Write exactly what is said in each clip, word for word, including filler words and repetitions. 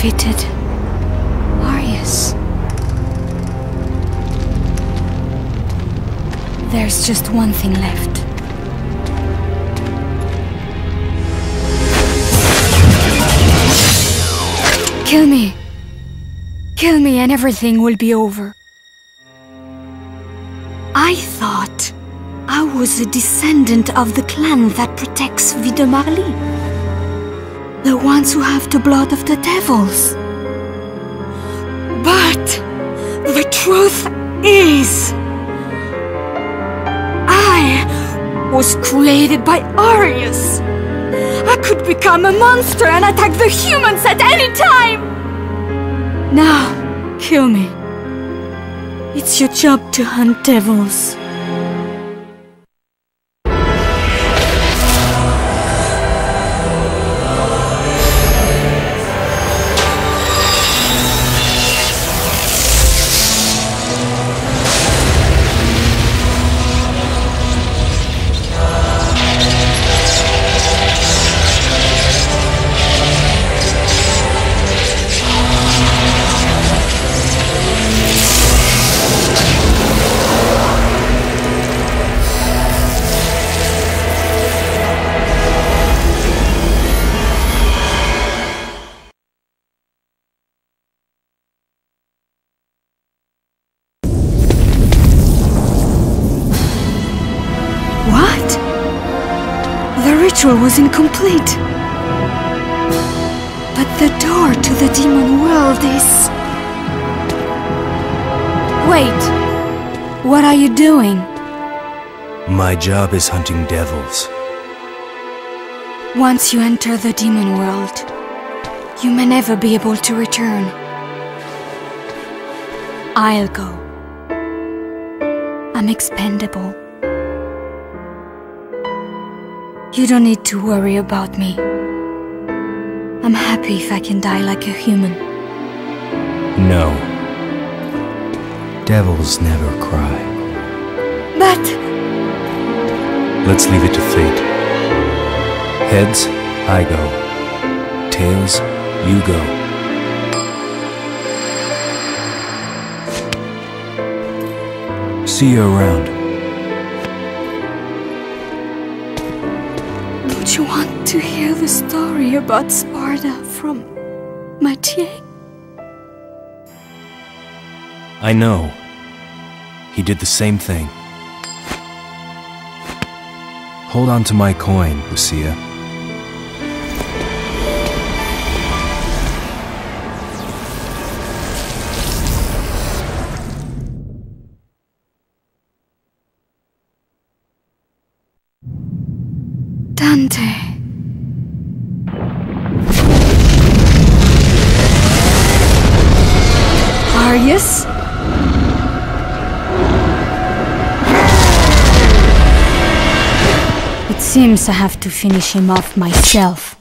defeated Arius. There's just one thing left. Kill me. Kill me and everything will be over. I thought I was a descendant of the clan that protects Vie de Marly. The ones who have the blood of the devils. But the truth is, I was created by Arius. I could become a monster and attack the humans at any time. Now, kill me. It's your job to hunt devils. The ritual was incomplete. But the door to the demon world is... Wait! What are you doing? My job is hunting devils. Once you enter the demon world, you may never be able to return. I'll go. I'm expendable. You don't need to worry about me. I'm happy if I can die like a human. No. Devils never cry. But... Let's leave it to fate. Heads, I go. Tails, you go. See you around. Don't you want to hear the story about Sparda from Mathieu? I know. He did the same thing. Hold on to my coin, Lucia. Dante. Arius? It seems I have to finish him off myself.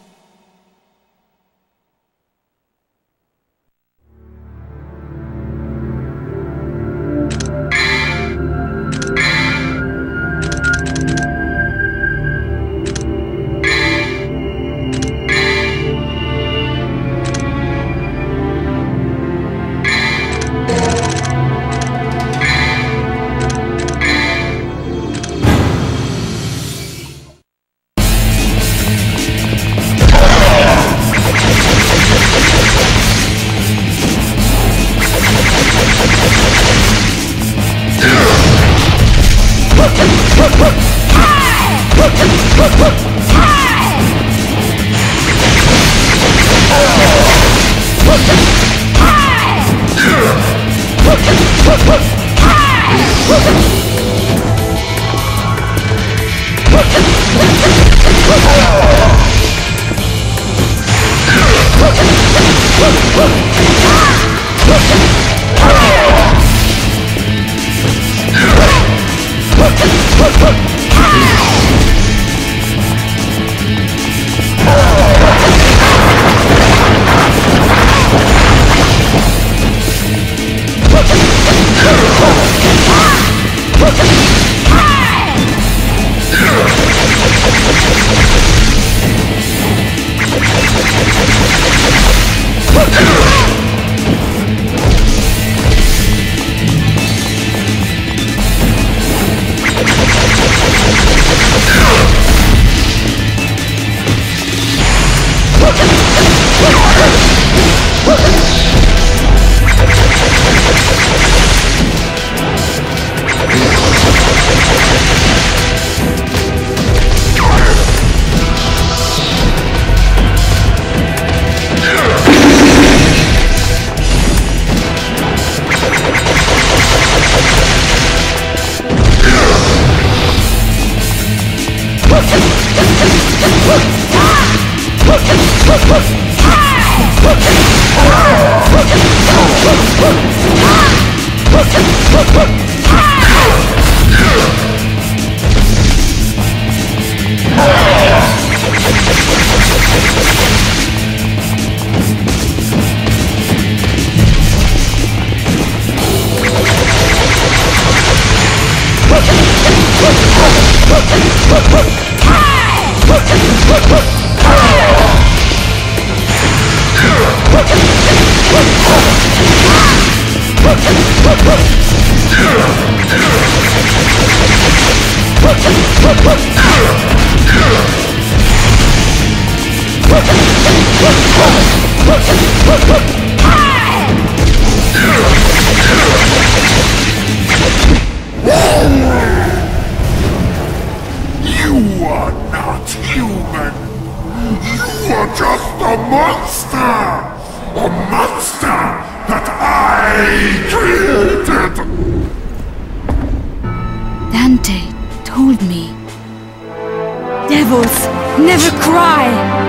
Let's go! Dante told me, devils never cry.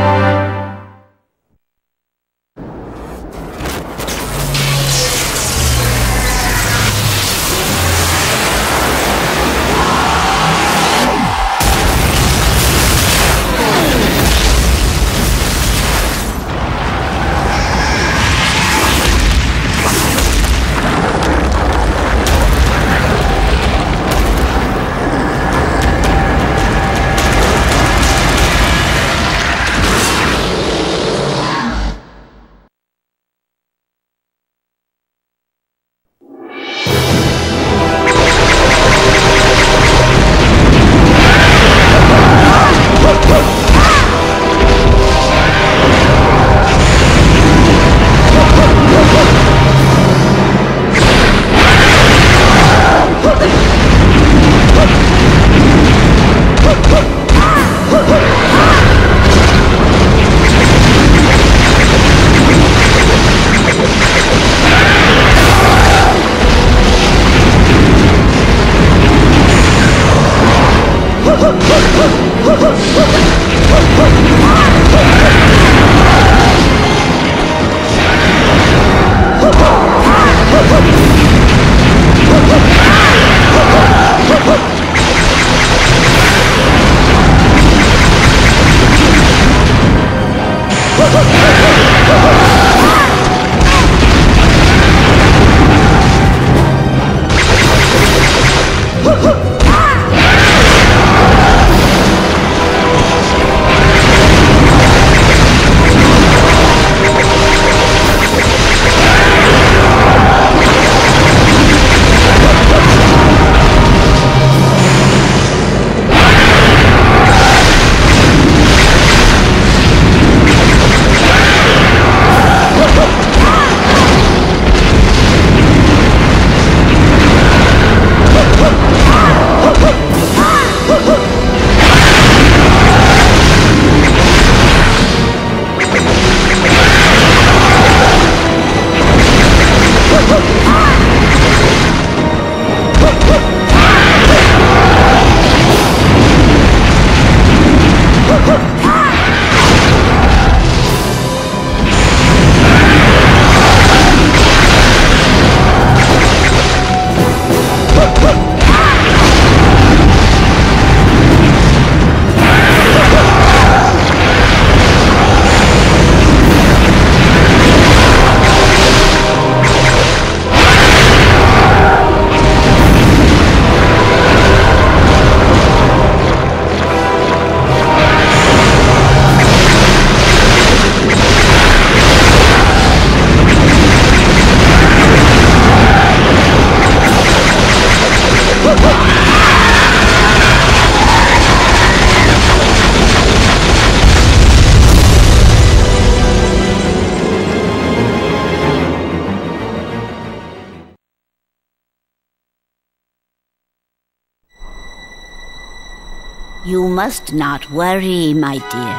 You must not worry, my dear.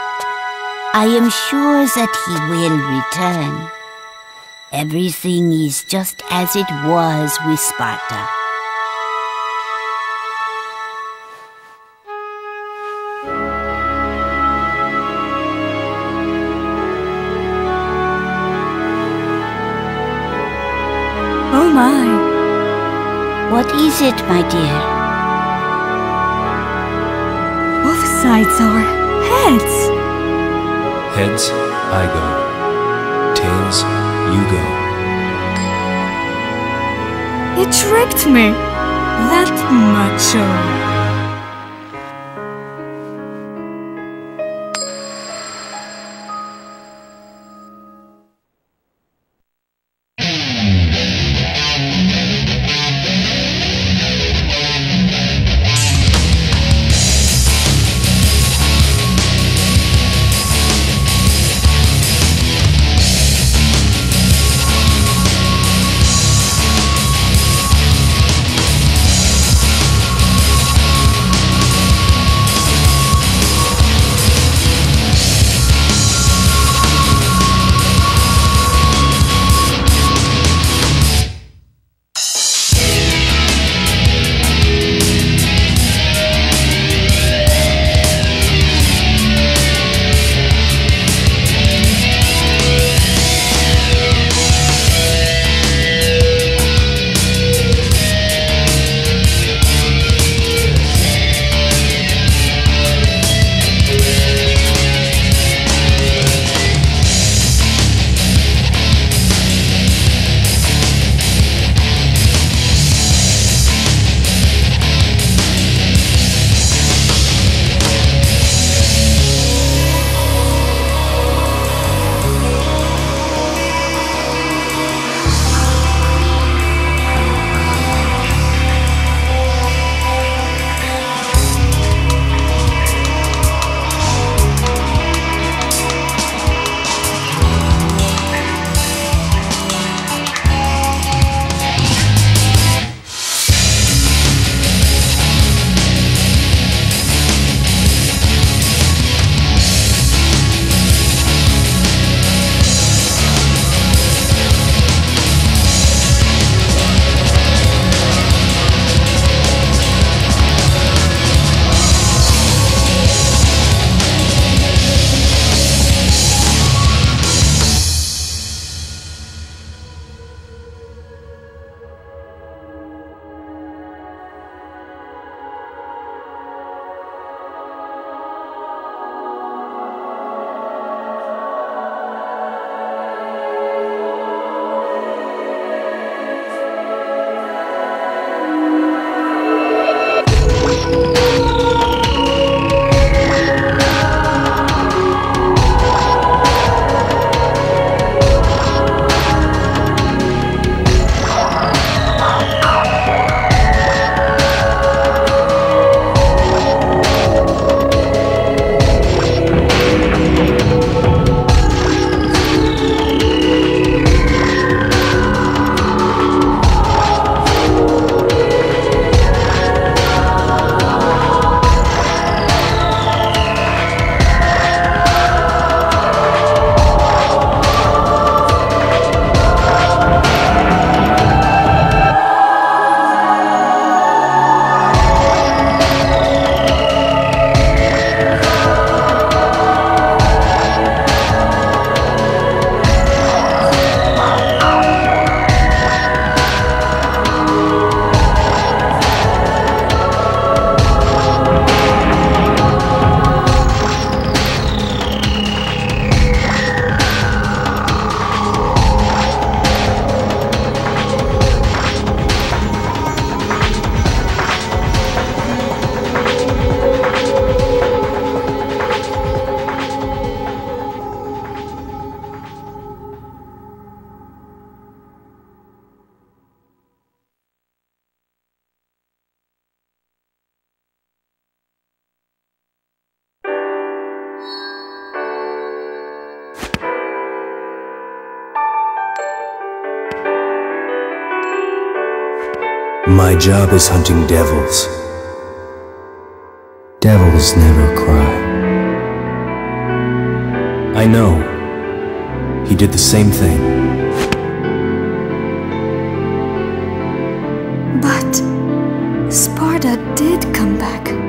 I am sure that he will return. Everything is just as it was with Sparta. my. What is it, my dear? Both sides are heads. Heads, I go. Tails, you go. It tricked me. That macho. My job is hunting devils. Devils never cry. I know. He did the same thing. But Sparda did come back.